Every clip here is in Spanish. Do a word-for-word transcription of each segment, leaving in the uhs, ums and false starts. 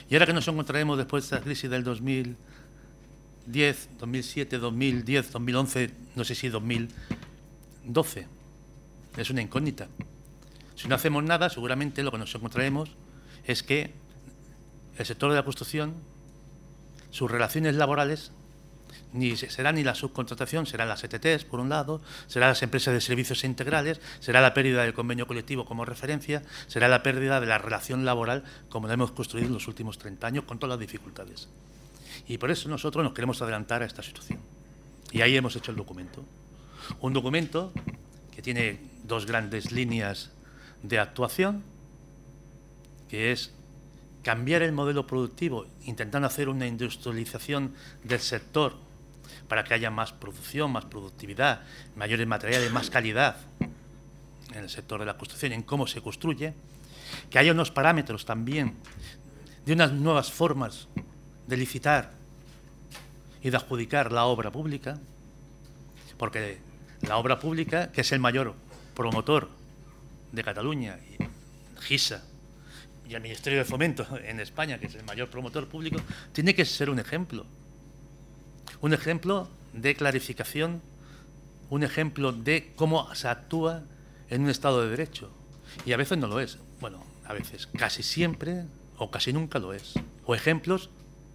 Y ahora que nos encontraremos después de esta crisis del dos mil diez, dos mil siete, dos mil diez, dos mil once, no sé si dos mil doce, es una incógnita. Si no hacemos nada, seguramente lo que nos encontraremos es que el sector de la construcción, sus relaciones laborales, ni será ni la subcontratación, serán las E T Ts, por un lado, serán las empresas de servicios integrales, será la pérdida del convenio colectivo como referencia, será la pérdida de la relación laboral como la hemos construido en los últimos treinta años con todas las dificultades. Y por eso nosotros nos queremos adelantar a esta situación. Y ahí hemos hecho el documento. Un documento que tiene dos grandes líneas de actuación, que es cambiar el modelo productivo, intentando hacer una industrialización del sector para que haya más producción, más productividad, mayores materiales, más calidad en el sector de la construcción, en cómo se construye, que haya unos parámetros también de unas nuevas formas de licitar y de adjudicar la obra pública, porque la obra pública, que es el mayor promotor de Cataluña, y GISA, y el Ministerio de Fomento en España, que es el mayor promotor público, tiene que ser un ejemplo. Un ejemplo de clarificación, un ejemplo de cómo se actúa en un Estado de Derecho. Y a veces no lo es. Bueno, a veces, casi siempre o casi nunca lo es. O ejemplos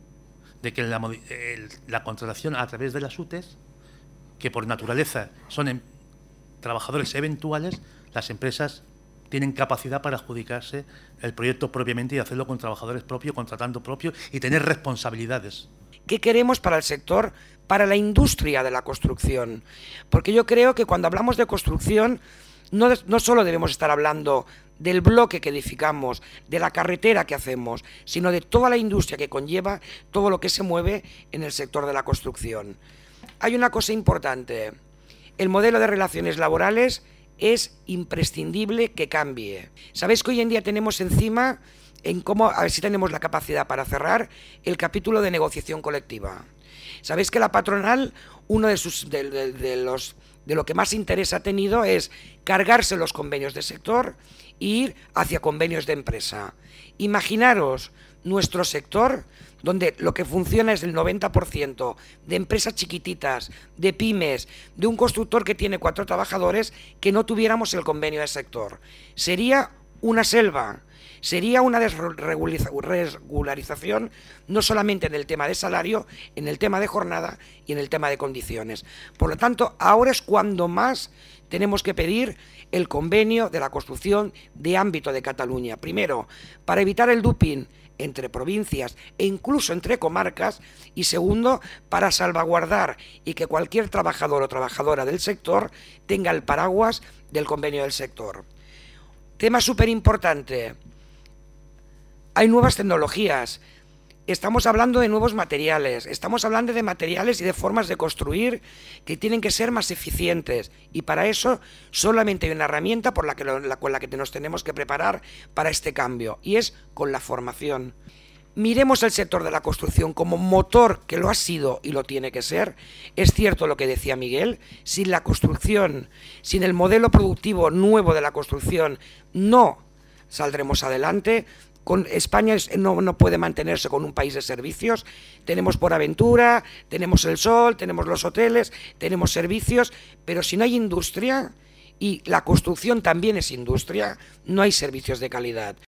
de que la, el, la contratación a través de las U T E S, que por naturaleza son en, trabajadores eventuales, las empresas tienen capacidad para adjudicarse el proyecto propiamente y hacerlo con trabajadores propios, contratando propios y tener responsabilidades. ¿Qué queremos para el sector, para la industria de la construcción? Porque yo creo que cuando hablamos de construcción, no, no solo debemos estar hablando del bloque que edificamos, de la carretera que hacemos, sino de toda la industria que conlleva todo lo que se mueve en el sector de la construcción. Hay una cosa importante, el modelo de relaciones laborales es imprescindible que cambie. Sabéis que hoy en día tenemos encima, en cómo, a ver si tenemos la capacidad para cerrar, el capítulo de negociación colectiva. Sabéis que la patronal, uno de sus de, de, de los de lo que más interés ha tenido es cargarse los convenios de sector e ir hacia convenios de empresa. Imaginaros nuestro sector, donde lo que funciona es el noventa por ciento de empresas chiquititas, de pymes, de un constructor que tiene cuatro trabajadores, que no tuviéramos el convenio de sector. Sería una selva, sería una desregularización no solamente en el tema de salario, en el tema de jornada y en el tema de condiciones. Por lo tanto, ahora es cuando más tenemos que pedir el convenio de la construcción de ámbito de Cataluña. Primero, para evitar el duping entre provincias e incluso entre comarcas, y segundo, para salvaguardar y que cualquier trabajador o trabajadora del sector tenga el paraguas del convenio del sector. Tema súper importante, hay nuevas tecnologías, estamos hablando de nuevos materiales, estamos hablando de materiales y de formas de construir que tienen que ser más eficientes, y para eso solamente hay una herramienta por la que, la, con la que nos tenemos que preparar para este cambio, y es con la formación. Miremos el sector de la construcción como motor, que lo ha sido y lo tiene que ser. Es cierto lo que decía Miguel, sin la construcción, sin el modelo productivo nuevo de la construcción, no saldremos adelante. Con España no, no puede mantenerse con un país de servicios. Tenemos PorAventura, tenemos el sol, tenemos los hoteles, tenemos servicios, pero si no hay industria, y la construcción también es industria, no hay servicios de calidad.